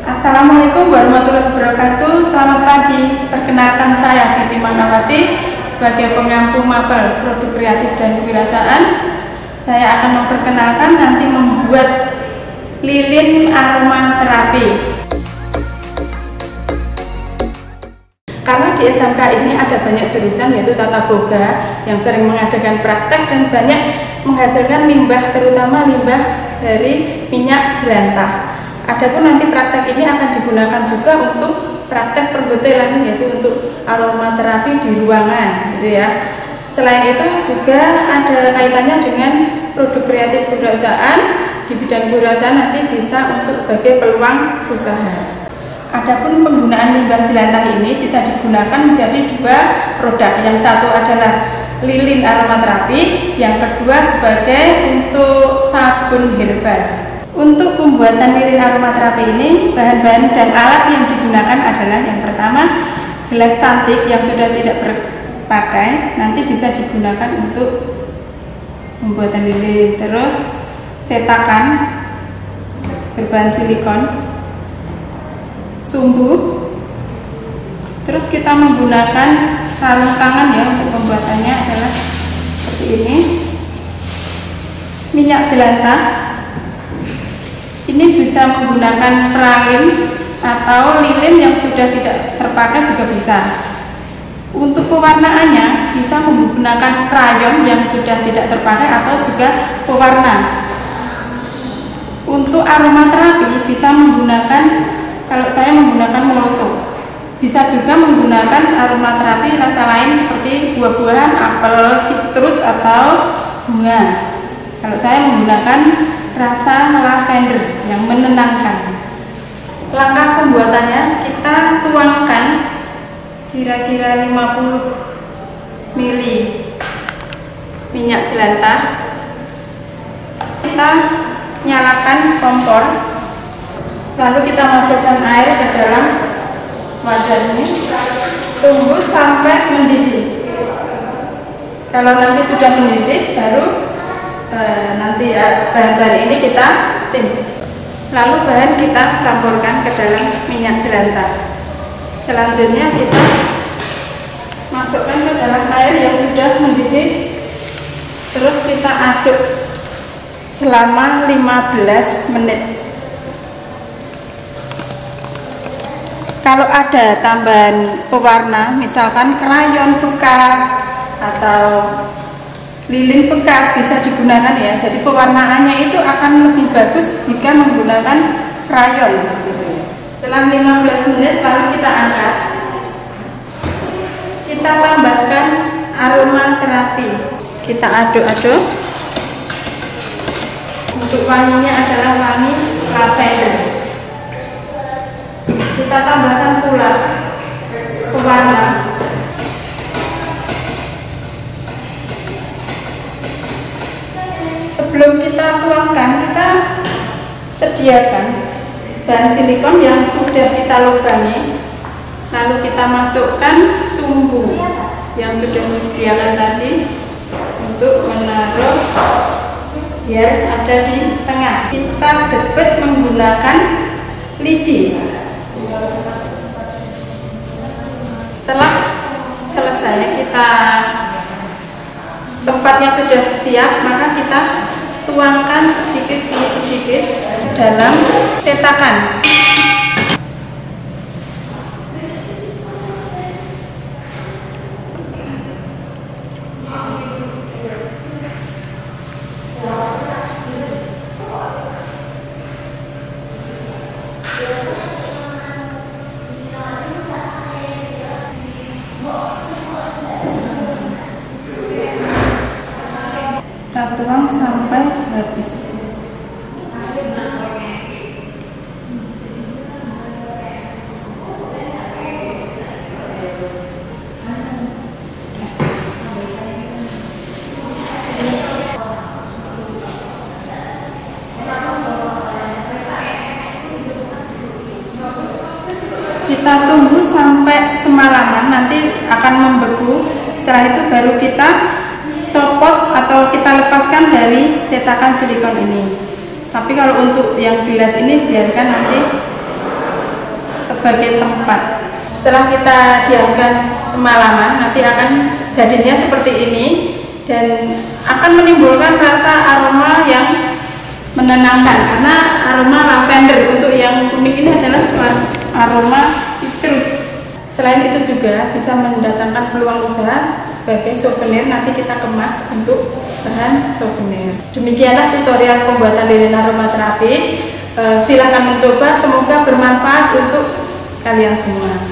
Assalamualaikum warahmatullahi wabarakatuh. Selamat pagi. Perkenalkan, saya Siti Manawati sebagai pengampu mapel produk kreatif dan kewirausahaan. Saya akan memperkenalkan nanti membuat lilin aromaterapi. Karena di SMK ini ada banyak jurusan, yaitu tata boga yang sering mengadakan praktek dan banyak menghasilkan limbah, terutama limbah dari minyak jelantah. Adapun nanti praktek ini akan digunakan juga untuk praktek perhotelan, yaitu untuk aromaterapi di ruangan, gitu ya. Selain itu juga ada kaitannya dengan produk kreatif kewirausahaan. Di bidang kewirausahaan nanti bisa untuk sebagai peluang usaha. Adapun penggunaan limbah jelantah ini bisa digunakan menjadi dua produk. Yang satu adalah lilin aromaterapi, yang kedua sebagai untuk sabun herbal. Untuk pembuatan lilin aromaterapi ini, bahan-bahan dan alat yang digunakan adalah yang pertama, gelas cantik yang sudah tidak berpakai, nanti bisa digunakan untuk pembuatan lilin. Terus cetakan berbahan silikon, sumbu, terus kita menggunakan sarung tangan ya untuk pembuatannya adalah seperti ini. Minyak jelantah ini bisa menggunakan perangin atau lilin yang sudah tidak terpakai juga bisa. Untuk pewarnaannya bisa menggunakan krayon yang sudah tidak terpakai atau juga pewarna. Untuk aromaterapi bisa menggunakan, kalau saya menggunakan molotov, bisa juga menggunakan aromaterapi rasa lain seperti buah-buahan, apel, sitrus, atau bunga. Kalau saya menggunakan rasa lavender yang menenangkan. Langkah pembuatannya, kita tuangkan kira-kira 50 ml minyak jelantah. Kita nyalakan kompor. Lalu kita masukkan air ke dalam wadah ini, tunggu sampai mendidih. Kalau nanti sudah mendidih, baru nanti bahan-bahan ini kita tim. Lalu bahan kita campurkan ke dalam minyak jelantah. Selanjutnya kita masukkan ke dalam air yang sudah mendidih. Terus kita aduk selama 15 menit. Kalau ada tambahan pewarna, misalkan krayon bekas atau lilin bekas, bisa digunakan ya. Jadi pewarnaannya itu akan lebih bagus jika menggunakan krayon. Setelah 15 menit lalu kita angkat. Kita tambahkan aromaterapi. Kita aduk-aduk. Untuk wanginya adalah wangi lavender. Kita tambahkan pula pewarna. Sebelum kita tuangkan, kita sediakan bahan silikon yang sudah kita lubangi. Lalu kita masukkan sumbu yang sudah disediakan tadi untuk menaruh biar ada di tengah. Kita jepit menggunakan lidi. Setelah selesai, kita tempatnya sudah siap, maka kita tuangkan sedikit demi sedikit dalam cetakan. Kita tuang sampai habis. Kita tunggu sampai semalaman, nanti akan membeku. Setelah itu baru kita copot atau kita lepaskan dari cetakan silikon ini. Tapi kalau untuk yang gelas ini biarkan nanti sebagai tempat. Setelah kita diamkan semalaman, nanti akan jadinya seperti ini dan akan menimbulkan rasa aroma yang menenangkan, karena aroma lavender. Untuk yang unik ini adalah aroma citrus. Selain itu juga bisa mendatangkan peluang usaha sebagai souvenir, nanti kita kemas untuk bahan souvenir. Demikianlah tutorial pembuatan lilin aromaterapi. Silahkan mencoba, semoga bermanfaat untuk kalian semua.